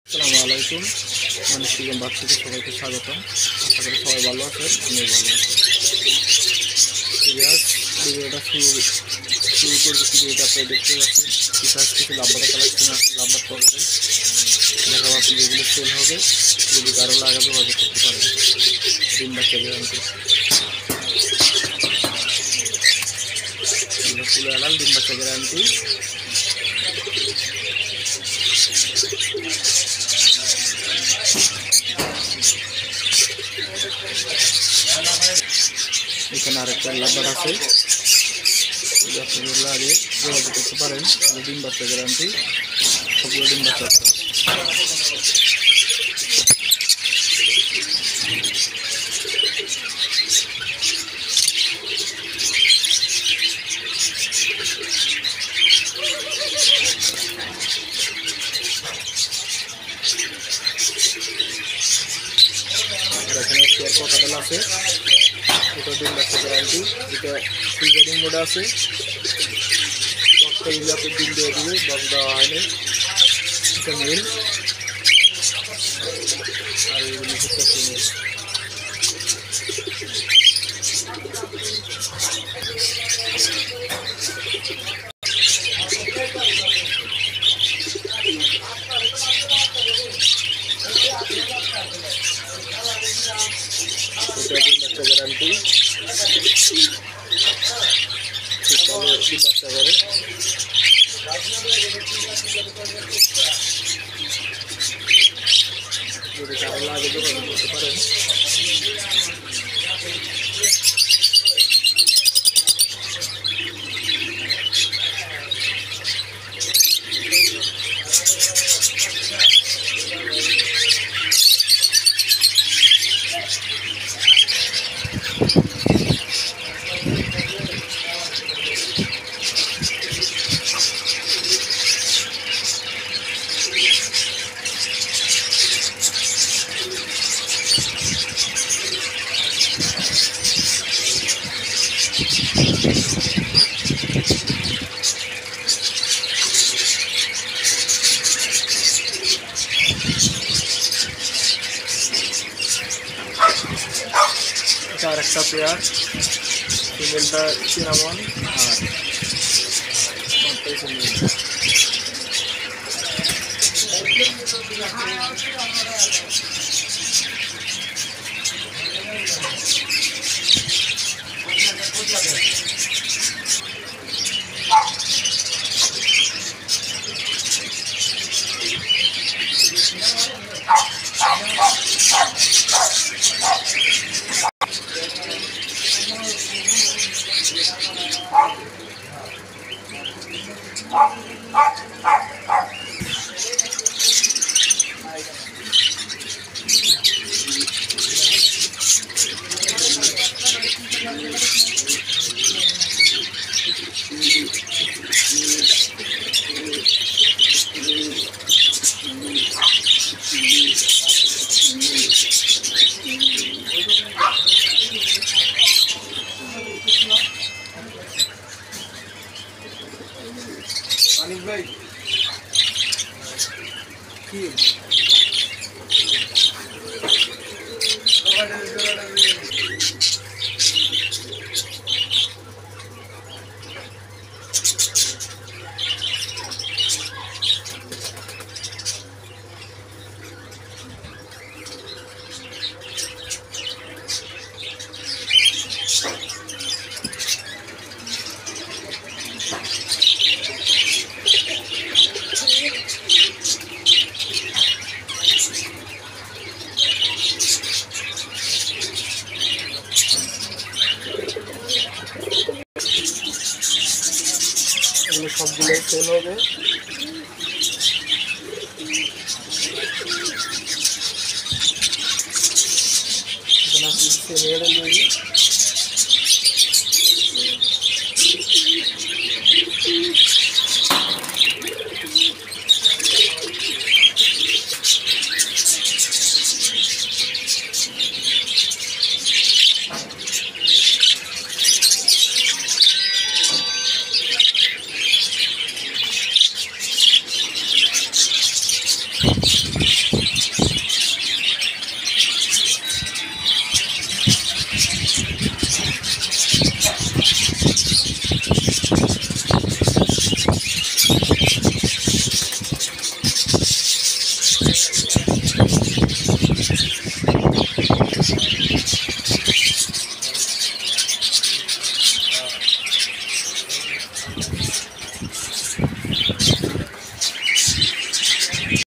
আসসালামু আলাইকুম। মানুষ চিকেন বাদ থেকে সবাইকে স্বাগতম। আশা করি সবাই ভালো আছেন, আমিও ভালো আছি। ভিডিওটা শুরু করছি। ভিডিওটা আপনারা দেখতে পাচ্ছেন কিছু লাভবাটা কালেকশন আছে, লাভবার করবেন দেখাবো আপনি যেগুলো সেল হবে, যদি কারো লাগাবে হয়তো করতে পারেন। ডিম বাচ্চা গ্যারান্টি তুলে আলাল, ডিম বাচ্চা গ্যারান্টি। এখানে আরেকটা লাভবার আছে, আপনাদের লাগে যোগাযোগ করতে পারেন। ডিম বাচ্চা গ্যারান্টি, সবগুলো ডিম বাচ্চা আছে। এখানে চেয়ার কাটাল আছে, এটা ডিম বাচ্চা গ্যারান্টি। এটা ফ্রি ব্রিডিং মোড আছে, বক্সটা দিলে আপনি ডিম দিয়ে দিবে, বক্স দেওয়া হয়নি। এটা মেল আর এগুলো হচ্ছে ফিমেল। এটা ডিম বাচ্চা গ্যারান্টি, ঠিকভাবে ডিম বাচ্চা করে। যদি কারো লাগে যোগাযোগ করতে পারেন। এটা আর একটা পেয়ার, ফিমেলটা সিনামন আর अनिल भाई এগুলো সবগুলো সেল হবে। এখানে আপনি সেমিয়ারে নিয়ে ধন্যবাদ।